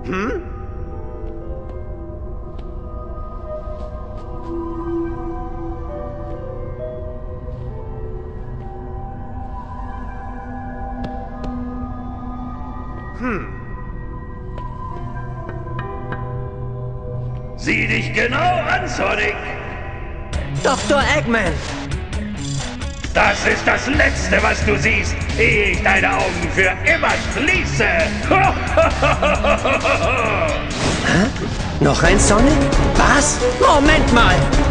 Sieh dich genau an, Sonic! Dr. Eggman! Das ist das Letzte, was du siehst, ehe ich deine Augen für immer schließe! Hä? Noch ein Sonic? Was? Moment mal!